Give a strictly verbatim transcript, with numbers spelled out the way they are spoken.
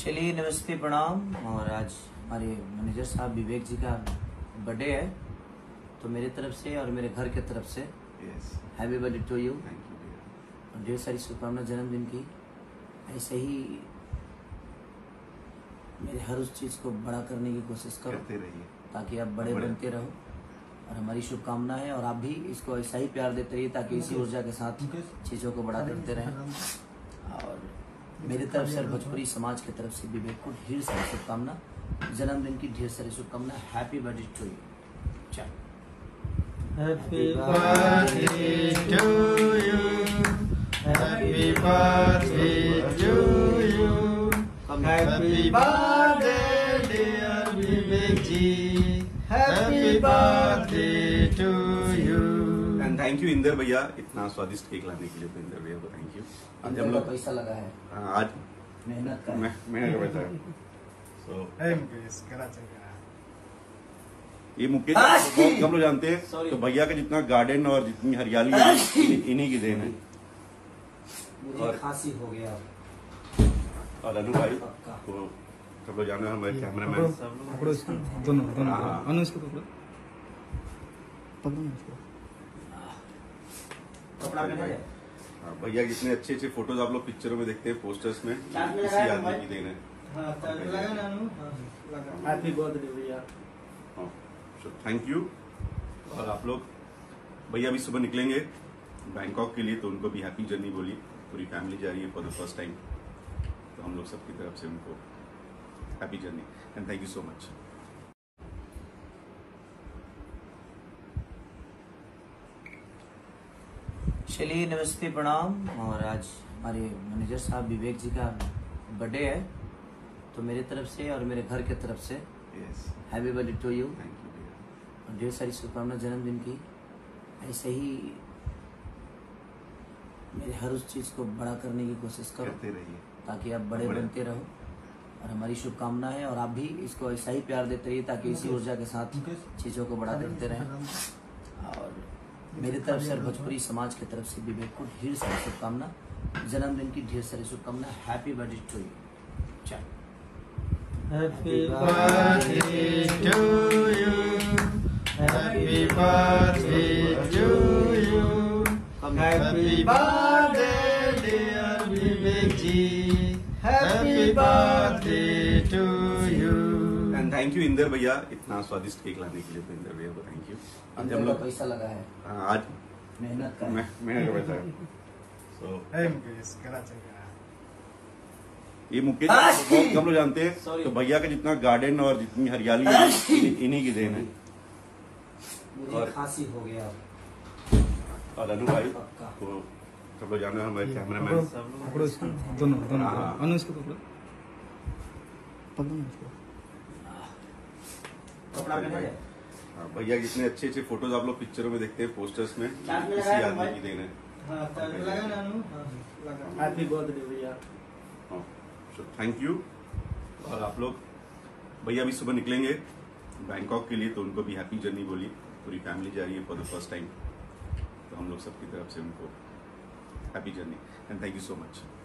चलिए नमस्ते प्रणाम। और आज हमारे मैनेजर साहब विवेक जी का बर्थडे है, तो मेरे तरफ से और मेरे घर के तरफ से हैप्पी बर्थडे टू यू। और ढेर सारी शुभकामना जन्मदिन की। ऐसे ही मेरे हर उस चीज़ को बड़ा करने की कोशिश करो ताकि आप बड़े बनते रहो, और हमारी शुभकामना है। और आप भी इसको ऐसा ही प्यार देते रहिए ताकि इसी ऊर्जा के साथ चीज़ों को बड़ा करते रहें। और मेरी तरफ से भोजपुरी समाज की तरफ से विवेक को ढेर सारी शुभकामना जन्मदिन की, ढेर सारी शुभकामना। Happy birthday to you. चलो happy birthday to you, happy birthday to you, happy birthday dear Vivek ji, happy birthday to you. And thank you Inder भैया इतना स्वादिष्ट केक लाने के लिए। तो इंदर भैया को थैंक यू। आज हम लोग पैसा लगा है, आज मेहनत का मेहनत का पैसा है। सो मुकेश करा चल ये मुकेश बहुत कम लोग जानते हैं, तो भैया का जितना गार्डन और जितनी हरियाली है इन्हीं की देन है। मुझे खांसी हो गया। और अनु भाई को सब लोग जाने हमारे कैमरामैन पकड़ो इसको, दोनों दोनों अनु इसको पकड़ो, पकड़ो इसको। कपड़ा पहना है। हाँ, भैया जितने अच्छे अच्छे फोटोज आप लोग पिक्चरों में देखते हैं, पोस्टर्स में, इसी आदमी की देन है। हां तो लगा ना अनु, हां लगा। हैप्पी बर्थडे भैया। हाँ थैंक यू। और आप लोग भैया अभी सुबह निकलेंगे बैंकॉक के लिए, तो उनको भी हैप्पी जर्नी बोलिए। पूरी फैमिली जा रही है फॉर द फर्स्ट टाइम, तो हम लोग सबकी तरफ से उनको happy journey and thank you so much. चलिए नमस्ते प्रणाम। और आज हमारे मैनेजर साहब विवेक जी का बर्थडे है, तो मेरे तरफ से और मेरे घर के तरफ से हैप्पी बर्थडे टू यू। और ढेर सारी शुभकामना जन्मदिन की। ऐसे ही मेरे हर उस चीज़ को बड़ा करने की कोशिश करो ताकि आप बड़े बनते रहो, और हमारी शुभकामना है। और आप भी इसको ऐसा ही प्यार देते रहिए ताकि इसी ऊर्जा के साथ चीज़ों को बड़ा करते रहें। और मेरी तरफ से और भोजपुरी समाज की तरफ से विवेक को ढेर सारी शुभकामना जन्मदिन की, ढेर सारी शुभकामना। Happy birthday to you. चलो happy birthday to you, happy birthday to you, happy birthday dear Vivek ji, happy birthday to you. And thank you Inder भैया इतना स्वादिष्ट केक लाने के लिए। तो इंदर भैया को थैंक यू। आज हम लोग पैसा लगा है, आज मेहनत का मेहनत का पैसा है। सो मुकेश करा चल ये मुकेश बहुत कम लोग जानते हैं, तो भैया का जितना गार्डन और जितनी हरियाली है इन्हीं की देन है। मुझे खांसी हो गया। और अनु भाई को सब लोग जाने हमारे कैमरामैन पकड़ो इसको, दोनों दोनों अनु इसको पकड़ो, पकड़ो इसको। कपड़ा पहना है। हाँ, भैया जितने अच्छे अच्छे फोटोज आप लोग पिक्चरों में देखते हैं, पोस्टर्स में, इसी आदमी की देन है। हां तो लगा ना अनु, हां लगा। हैप्पी बर्थडे भैया। हाँ थैंक यू। और आप लोग भैया अभी सुबह निकलेंगे बैंकॉक के लिए, तो उनको भी हैप्पी जर्नी बोलिए। पूरी फैमिली जा रही है फॉर द फर्स्ट टाइम, तो हम लोग सबकी तरफ से उनको happy journey and thank you so much.